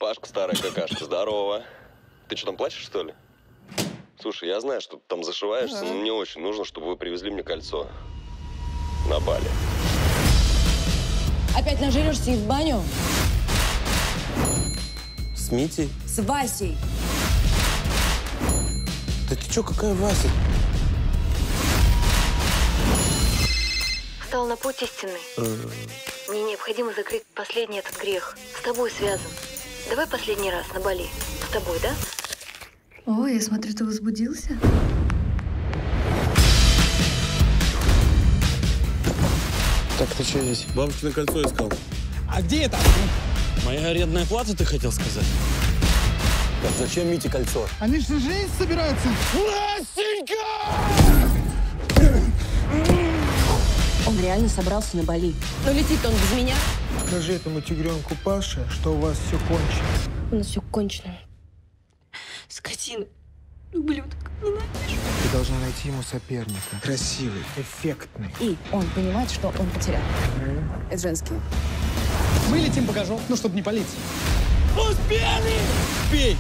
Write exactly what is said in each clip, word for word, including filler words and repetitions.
Пашка, старая какашка, здорово. Ты что, там плачешь, что ли? Слушай, я знаю, что ты там зашиваешься, но мне очень нужно, чтобы вы привезли мне кольцо. На Бали. Опять нажирешься и в баню? С Митей? С Васей. Да ты чё, какая Вася? Встал на путь истинный. Мне необходимо закрыть последний этот грех. С тобой связан. Давай последний раз на Бали. С тобой, да? О, я смотрю, ты возбудился. Так, ты что здесь? Бабушкино кольцо искал. А где это? Моя арендная плата, ты хотел сказать? Так зачем Мите кольцо? Они же жениться собираются. Васенька! Он реально собрался на Бали. Но летит он без меня. Скажи этому тигренку Паше, что у вас все кончено. У нас все кончено. Скотина. Ублюдок. Ненавижу. Ты должна найти ему соперника. Красивый, эффектный. И он понимает, что он потерял. Это женские. Мы летим, покажу. Ну, чтобы не палить. Успели! Пей!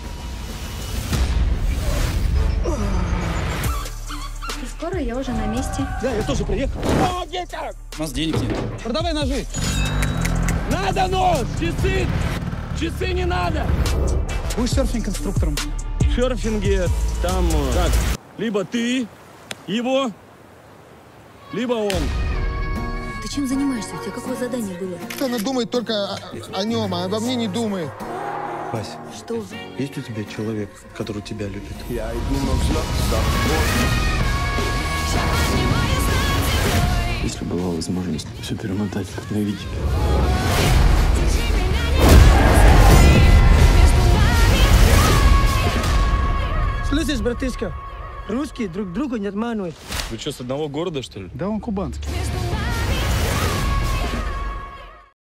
Скоро я уже на месте. Да, я тоже приехал. О, детям! У нас денег нет. Продавай ножи. Надо нож! Часы! Часы не надо! Будешь серфинг-инструктором. В серфинге там так, либо ты, его, либо он. Ты чем занимаешься? У тебя какое задание было? Она думает только о, о нем, а обо мне не думает. Вась, Что? есть у тебя человек, который тебя любит? Я иду на взлет за Если была возможность все перемотать на видео. Слышишь, братишка, русские друг друга не обманывают. Вы что, с одного города, что ли? Да он кубанский.